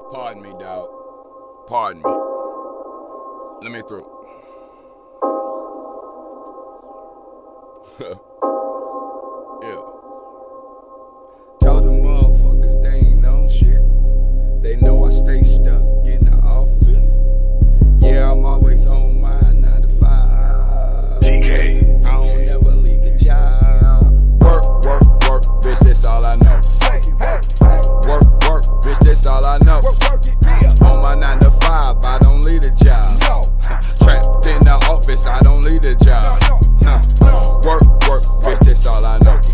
Pardon me, dog. Pardon me. Let me through. Yeah. Told them motherfuckers they ain't known shit. They know I stay stuck in the office. Yeah, I'm always on my 9 to 5. TK. I don't never leave the job. Work, work, work, bitch, that's all I know. Work, work, bitch, that's all I know. On my 9 to 5, I don't leave the job. Trapped in the office, I don't leave the job. Work, work, bitch, that's all I know.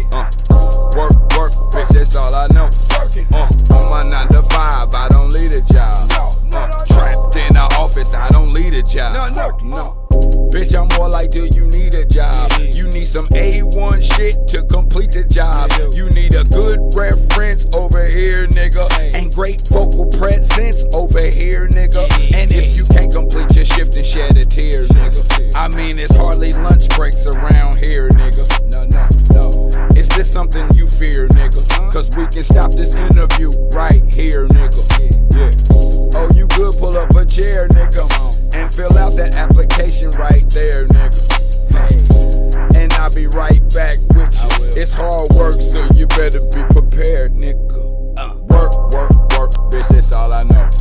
Work, work, bitch, that's all I know. On my 9 to 5, I don't leave the job. Trapped in the office, I don't leave the job. No. Bitch, I'm more like, do you need a job? You need some A1 shit to complete the job. You need a good reference over here, nigga. And great vocal presence over here, nigga. And if you can't complete your shift and shed a tear, nigga. I mean, it's hardly lunch breaks around here, nigga. No. Is this something you fear, nigga? Cause we can stop this interview right here, nigga. Yeah. Oh, you good? Pull up a chair, nigga. And fill out that application right there, nigga. Hey. And I'll be right back with you. It's hard work, so you better be prepared, nigga. Work, work, work, bitch, that's all I know.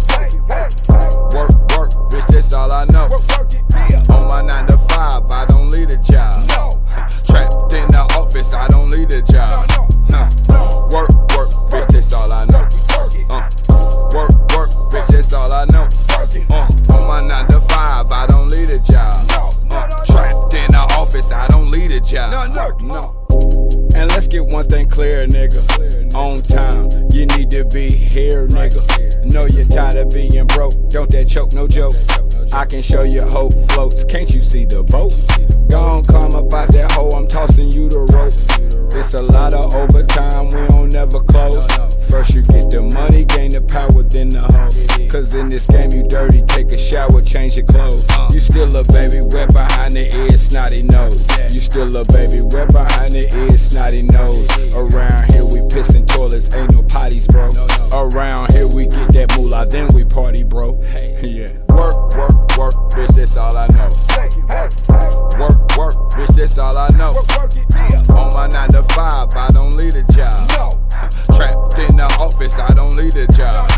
Work, work, bitch, that's all I know. On my 9 to 5, I don't leave the job. Trapped in the office, I don't leave the job. Work, work, bitch, that's all I know. Work, work, bitch, that's all I know. On my 9 to 5, I don't leave the job. Trapped in the office, I don't leave the job. No. And let's get one thing clear, nigga. On time, you need to be here, nigga. Know you're tired of being broke. Don't that choke, no joke. I can show you hope floats. Can't you see the boat? Gon' climb up out that hole, I'm tossing you the rope. It's a lot of overtime, we don't never close. First you get the money, gain the power, then the hoe. Cause in this game you dirty, take a shower, change your clothes. You still a baby wet behind the ear, snotty nose. You still a baby wet behind the ear, snotty nose. Around here we pissin' toilets, ain't no potties, bro. Around here we get that moolah, then we party, bro. Yeah. Work, work, work, bitch, that's all I know. Work, work, bitch, that's all I know. On my 9 to 5, I don't leave the job. Trapped in the office, I don't leave the job.